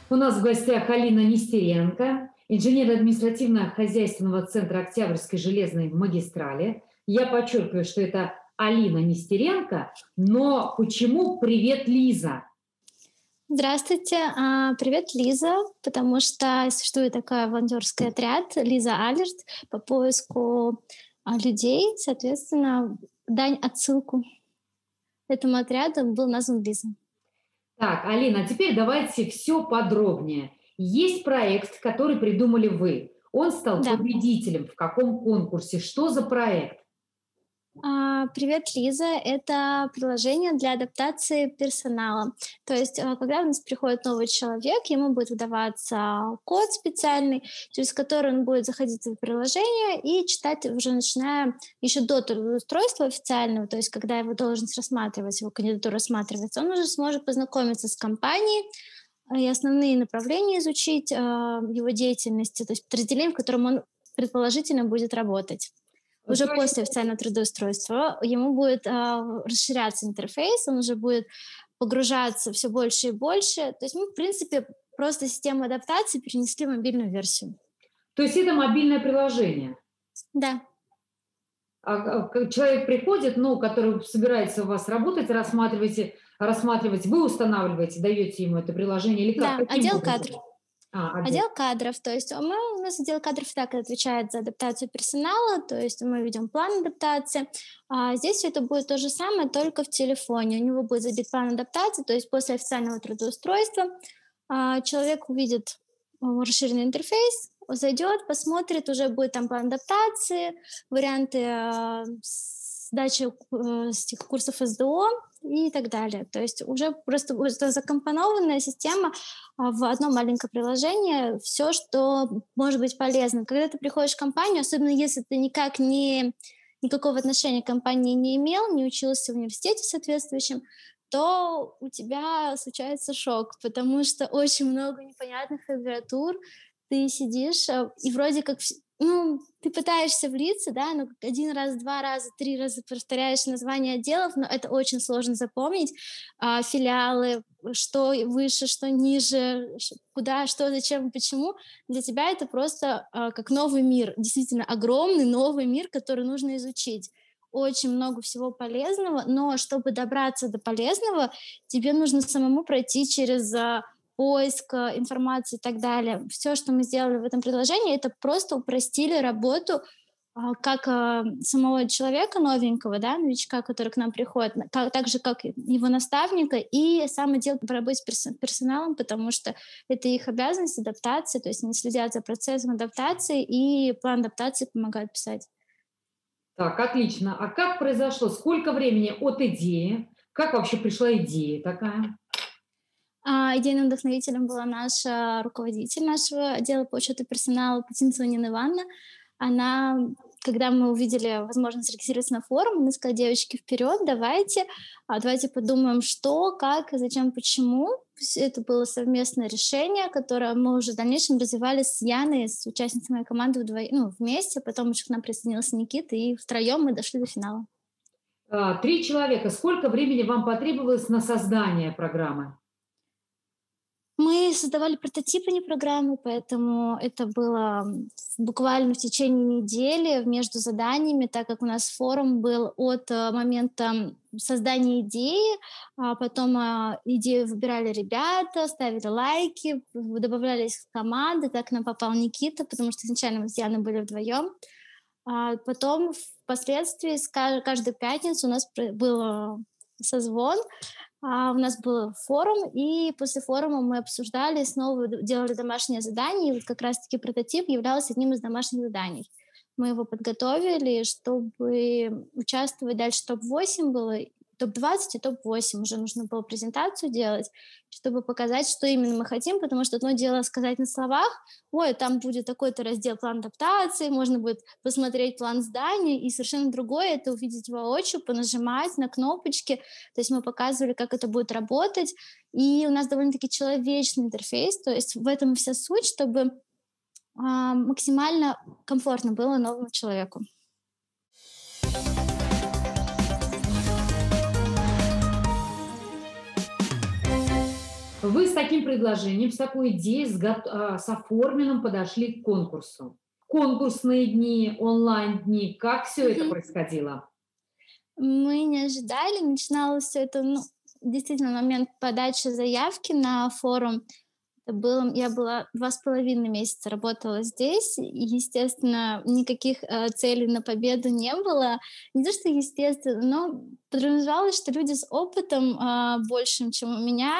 У нас в гостях Алина Нестеренко, инженер административно-хозяйственного центра Октябрьской железной магистрали. Я подчеркиваю, что это Алина Нестеренко, но почему «Привет, Лиза»? Здравствуйте, привет, Лиза, потому что существует такой волонтерский отряд «Лиза Алерт» по поиску людей, соответственно, дань отсылку этому отряду был назван «Лиза». Так, Алина, а теперь давайте все подробнее. Есть проект, который придумали вы. Он стал Да. победителем. В каком конкурсе? Что за проект? Привет, Лиза. Это приложение для адаптации персонала. То есть, когда у нас приходит новый человек, ему будет выдаваться код специальный, через который он будет заходить в приложение и читать уже начиная еще до трудоустройства официального, то есть когда его должность рассматривать, его кандидатура рассматривается, он уже сможет познакомиться с компанией и основные направления изучить его деятельности, то есть подразделение, в котором он предположительно будет работать. Уже после официального трудоустройства ему будет расширяться интерфейс, он уже будет погружаться все больше и больше. То есть мы, в принципе, просто систему адаптации перенесли в мобильную версию. То есть это мобильное приложение? Да. Человек приходит, который собирается у вас работать, рассматривать, вы устанавливаете, даете ему это приложение или как? Да, Каким отдел образом? кадров. Отдел. Отдел кадров, то есть у нас отдел кадров так отвечает за адаптацию персонала, то есть мы ведем план адаптации. Здесь все это будет то же самое, только в телефоне. У него будет забит план адаптации, то есть после официального трудоустройства человек увидит расширенный интерфейс, зайдет, посмотрит, уже будет там план адаптации, варианты сдачи курсов СДО и так далее. То есть уже просто закомпонованная система в одно маленькое приложение, все, что может быть полезно. Когда ты приходишь в компанию, особенно если ты никакого отношения к компании не имел, не учился в университете соответствующем, то у тебя случается шок, потому что очень много непонятных аббревиатур, ты сидишь и вроде как ты пытаешься влиться, да, но один раз, два раза, три раза повторяешь название отделов, но это очень сложно запомнить. Филиалы, что выше, что ниже, куда, что, зачем, почему. Для тебя это просто как новый мир, действительно огромный новый мир, который нужно изучить. Очень много всего полезного, но чтобы добраться до полезного, тебе нужно самому пройти через поиск информации и так далее. Все, что мы сделали в этом приложении, это просто упростили работу как самого человека новенького, да, новичка, который к нам приходит, так же, как его наставника, и сам отдел по работе с персоналом, потому что это их обязанность адаптации, то есть они следят за процессом адаптации и план адаптации помогают писать. Так, отлично. А как произошло? Сколько времени от идеи? Как вообще пришла идея такая? Идейным вдохновителем была наша руководитель нашего отдела по учету персонала Путин Нина Ивановна. Она, когда мы увидели возможность зарегистрироваться на форум, она сказала: девочки, вперед, давайте подумаем, что, как, зачем, почему. Это было совместное решение, которое мы уже в дальнейшем развивали с Яной, с участницей моей команды вместе. Потом еще к нам присоединился Никита, и втроем мы дошли до финала. 3 человека. Сколько времени вам потребовалось на создание программы? Мы создавали прототипы, не программы, поэтому это было буквально в течение недели между заданиями, так как у нас форум был от момента создания идеи, а потом идею выбирали ребята, ставили лайки, добавлялись в команды, так к нам попал Никита, потому что изначально мы с Яной были вдвоем. Потом впоследствии каждую пятницу у нас был созвон, у нас был форум, и после форума мы обсуждали, снова делали домашнее задание, и вот как раз-таки прототип являлся одним из домашних заданий. Мы его подготовили, чтобы участвовать дальше топ-8 было, топ-20 и топ-8. Уже нужно было презентацию делать, чтобы показать, что именно мы хотим, потому что одно дело сказать на словах: ой, там будет такой-то раздел план адаптации, можно будет посмотреть план здания, и совершенно другое — это увидеть воочию, понажимать на кнопочки. То есть мы показывали, как это будет работать, и у нас довольно-таки человечный интерфейс, то есть в этом вся суть, чтобы максимально комфортно было новому человеку. Вы с таким предложением, с такой идеей, с оформленным подошли к конкурсу. Конкурсные дни, онлайн-дни, как все это Мгм. происходило? Мы не ожидали, начиналось все это, ну, действительно, момент подачи заявки на форум. Это было, я была 2,5 месяца работала здесь, и, естественно, никаких целей на победу не было. Не то, что естественно, но подразумевалось, что люди с опытом большим, чем у меня,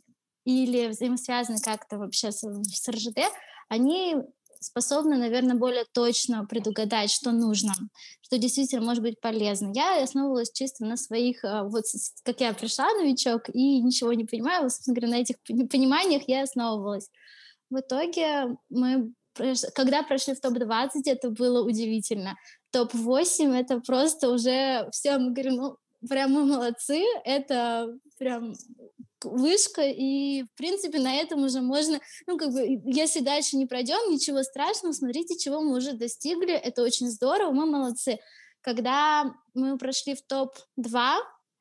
или взаимосвязаны как-то вообще с РЖД, они способны, наверное, более точно предугадать, что нужно, что действительно может быть полезно. Я основывалась чисто на своих, вот как я пришла, новичок, и ничего не понимаю, вот, собственно говоря, на этих пониманиях я основывалась. В итоге мы, когда прошли в топ-20, это было удивительно. Топ-8 это просто уже все, мы говорим, ну, прям мы молодцы, это прям вышка, и, в принципе, на этом уже можно, ну, как бы, если дальше не пройдем, ничего страшного, смотрите, чего мы уже достигли, это очень здорово, мы молодцы. Когда мы прошли в топ-2,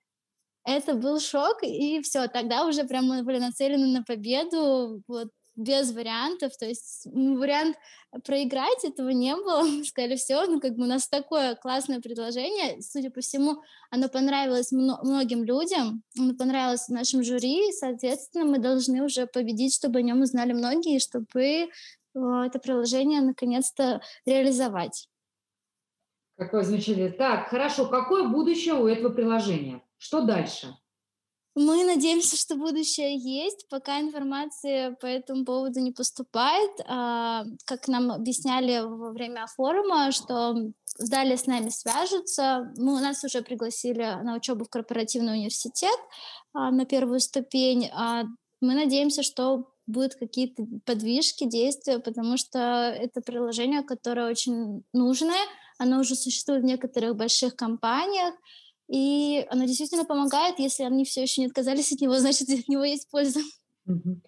это был шок, и все. Тогда уже прям мы были нацелены на победу, вот, без вариантов. То есть, вариант проиграть этого не было. Мы сказали: все, ну, как бы у нас такое классное предложение. Судя по всему, оно понравилось многим людям, оно понравилось нашим жюри, и, соответственно, мы должны уже победить, чтобы о нем узнали многие, чтобы, это приложение наконец-то реализовать. Какое замечательное. Так, хорошо, какое будущее у этого приложения? Что дальше? Мы надеемся, что будущее есть, пока информации по этому поводу не поступает. Как нам объясняли во время форума, что далее с нами свяжутся. Нас уже пригласили на учебу в корпоративный университет на первую ступень. Мы надеемся, что будут какие-то подвижки, действия, потому что это приложение, которое очень нужное. Оно уже существует в некоторых больших компаниях, и оно действительно помогает. Если они все еще не отказались от него, значит, от него есть польза. Мгм.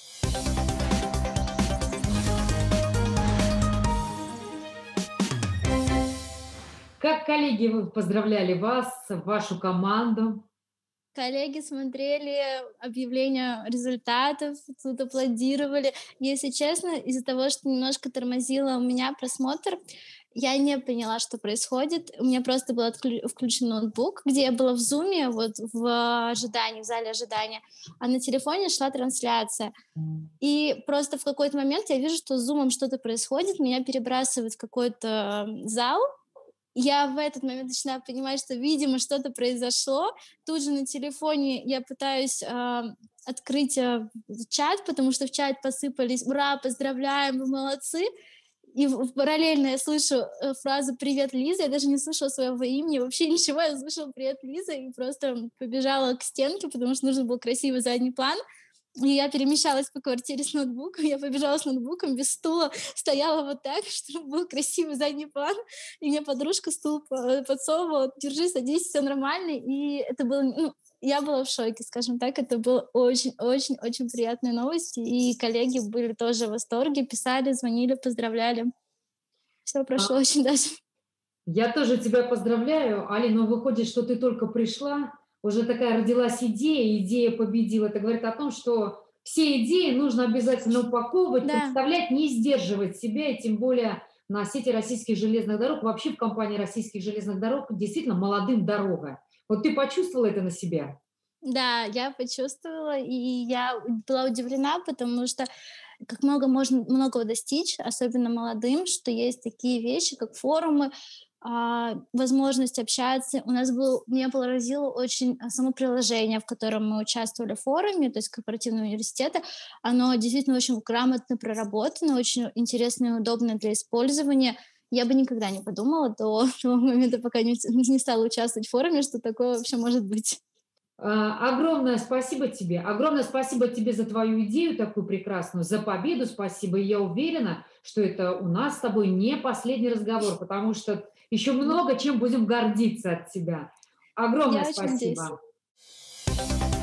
Как коллеги поздравляли вас, вашу команду? Коллеги смотрели объявления результатов, тут аплодировали. Если честно, из-за того, что немножко тормозило у меня просмотр, я не поняла, что происходит. У меня просто был включен ноутбук, где я была в зуме, вот в ожидании, в зале ожидания, а на телефоне шла трансляция. И просто в какой-то момент я вижу, что с зумом что-то происходит, меня перебрасывают в какой-то зал. Я в этот момент начинаю понимать, что, видимо, что-то произошло. Тут же на телефоне я пытаюсь открыть чат, потому что в чат посыпались: «Ура, поздравляем, вы молодцы!» И параллельно я слышу фразу «Привет, Лиза». Я даже не слышала своего имени, вообще ничего. Я слышала «Привет, Лиза» и просто побежала к стенке, потому что нужен был красивый задний план. И я перемещалась по квартире с ноутбуком, я побежала с ноутбуком без стула, стояла вот так, чтобы был красивый задний план, и мне подружка стул подсовывала: «Держи, садись, все нормально». И это было, ну, я была в шоке, скажем так, это было очень-очень-очень приятные новости, и коллеги были тоже в восторге, писали, звонили, поздравляли. Все А, прошло очень даже. Я тоже тебя поздравляю, Алина. Но выходит, что ты только пришла, уже такая родилась идея, идея победила. Это говорит о том, что все идеи нужно обязательно упаковывать, Да. представлять, не сдерживать себя, и тем более на сети российских железных дорог, вообще в компании российских железных дорог действительно молодым дорога. Вот ты почувствовала это на себя? Да, я почувствовала, и я была удивлена, потому что как много можно многого достичь, особенно молодым, что есть такие вещи, как форумы, возможность общаться. Меня поразило очень само приложение, в котором мы участвовали в форуме, то есть корпоративного университета. Оно действительно очень грамотно проработано, очень интересно и удобно для использования. Я бы никогда не подумала до того момента, пока не стала участвовать в форуме, что такое вообще может быть. Огромное спасибо тебе. Огромное спасибо тебе за твою идею такую прекрасную, за победу спасибо. И я уверена, что это у нас с тобой не последний разговор, потому что еще много чем будем гордиться от тебя. Огромное Я очень надеюсь. спасибо.